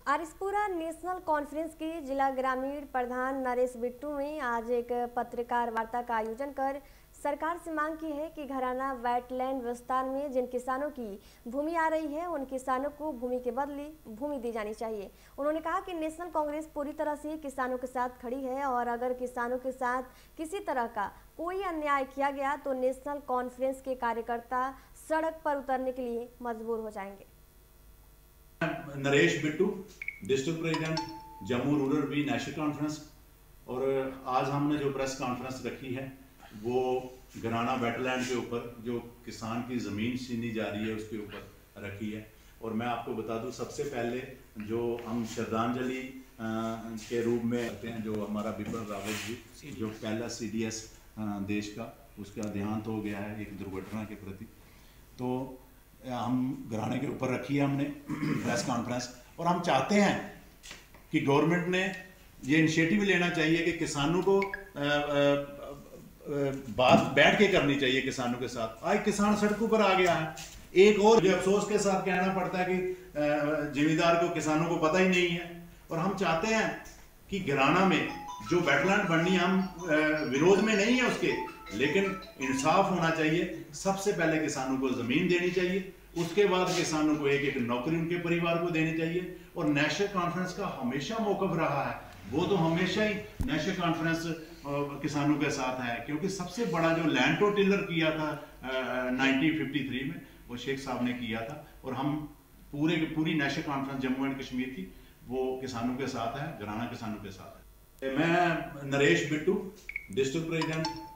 Arispura national conference के जिला ग्रामीण प्रधान नरेश बिट्टू ने आज एक पत्रकार वार्ता का आयोजन कर सरकार से मांग की है कि घराना वेटलैंड विस्तार में जिन किसानों की भूमि आ रही है उन किसानों को भूमि के बदले भूमि दी जानी चाहिए। उन्होंने कहा कि नेशनल कांग्रेस पूरी तरह से किसानों के साथ खड़ी है और अगर किसानों के साथ किसी तरह का कोई अन्याय किया गया तो नेशनल कॉन्फ्रेंस के कार्यकर्ता सड़क पर उतरने के लिए मजबूर हो जाएंगे। Naresh Bittu, district president Jammu rural B national conference. और आज हमने जो प्रेस कॉन्फ्रेंस रखी है वो घराना वेटलैंड के ऊपर जो किसान की ज़मीन छीनी जा रही है उसके ऊपर रखी है। और मैं आपको बता दूं, सबसे पहले जो हम श्रद्धांजलि के रूप में करते हैं, जो हमारा बिपिन रावत जी जो पहला CDS देश का, उसका देहांत हो गया है एक दुर्घटना के प्रति, तो हम घराने के ऊपर रखी है हमने प्रेस कॉन्फ्रेंस। और हम चाहते हैं कि गवर्नमेंट ने ये इनिशिएटिव लेना चाहिए कि किसानों को बात बैठ के करनी चाहिए किसानों के साथ। आज किसान सड़कों पर आ गया है। एक और अफसोस के साथ कहना पड़ता है कि जिम्मेदार को किसानों को पता ही नहीं है। और हम चाहते हैं कि घराना में जो वेटलैंड बननी, हम विरोध में नहीं है उसके, लेकिन इंसाफ होना चाहिए। सबसे पहले किसानों को जमीन देनी चाहिए, उसके बाद किसानों को एक एक नौकरी उनके परिवार को देनी चाहिए। और नेशनल कॉन्फ्रेंस का हमेशा मौक़िफ़ रहा है, वो तो हमेशा ही नेशनल कॉन्फ्रेंस किसानों के साथ है, क्योंकि सबसे बड़ा जो लैंड टू टिलर किया था 1953 में वो शेख साहब ने किया था। और हम पूरी national conference Jammu and Kashmir की वो किसानों के साथ है, घराना किसानों के साथ है। मैं नरेश बिट्टू, डिस्ट्रिक्ट प्रेसिडेंट